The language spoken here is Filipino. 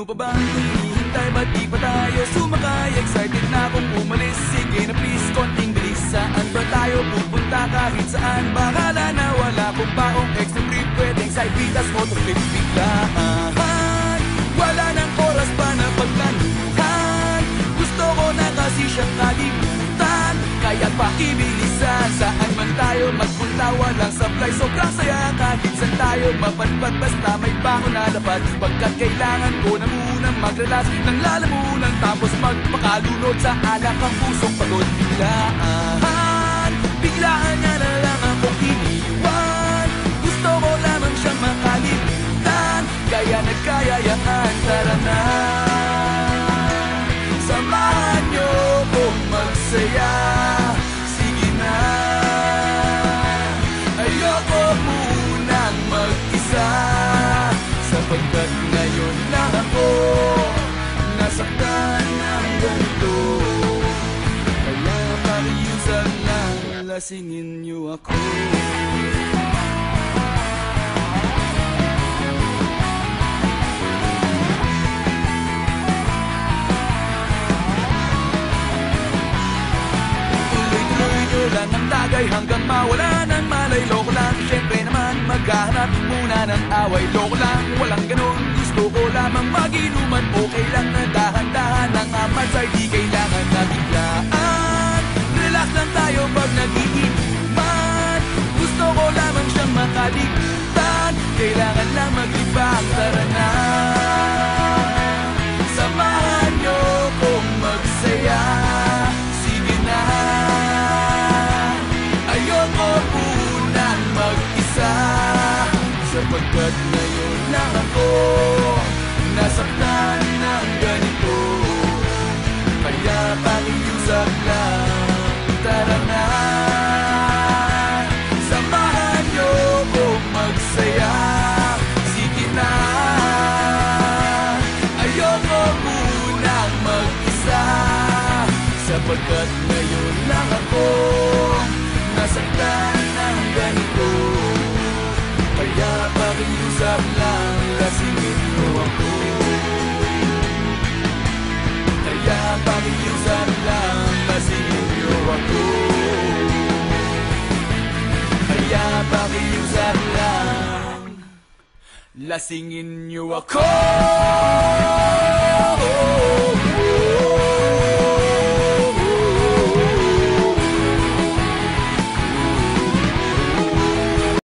Ano pa bang hinihintay? Ba't di pa tayo sumakay? Excited na akong umalis. Sige na please, konting bilis. Saan ba tayo pupunta? Kahit saan. Bahala na, wala kong paong extra trip. Pwedeng side vitas o trip biglaan. Wala nang oras pa na paglanuhan. Gusto ko na kasi siyang kalimutan. Kaya't pakibilisan. Saan man tayo magpunta, walang sablay. Sobrang saya kahit saan tayo mapadpad. Basta may bangon na dapat. Pagkat kailangan ko na munang mag-relax nang lalamunan. Tapos magpakalunod sa alak ang pusong pagod. Biglaan niya na lang akong iniwan. Gusto ko lamang siyang makalimutan. Kaya nagkayayaan, tara na. Samahan niyo kong magsaya. Sige na. Ayoko munang mag-isa. Sapagkat ngayon lang ako nasaktan ng ganito. Kaya pakiusap lang, lasingin niyo ako. Lang ang tagay hanggang mawala ng malay. Loko lang, syempre naman maghahanap muna ng away. Loko lang, walang ganun. Gusto ko lamang mag-inuman. Okay lang na dahan-dahan. Ang amats ay di kailangan na biglaan. Relax lang tayo pag nag-iinuman. Gusto ko lamang siyang makalimutan. Kailangan lang maglibang, tara na. Samahan niyo kong magsaya. Sige na. Ayoko munang mag-isa. Sapagkat ngayon lang ako nasaktan ng ganito. Kaya pakiusap lang, tara na. Samahan niyo kong magsaya. Sige na. Ayoko munang mag-isa. Sapagkat ngayon lang ako nasaktan ng ganito. Kaya pakiusap lang, lasingin mo ako. Kaya pakiusap lang, lasingin mo ako. Kaya pakiusap lang, lasingin niyo ako.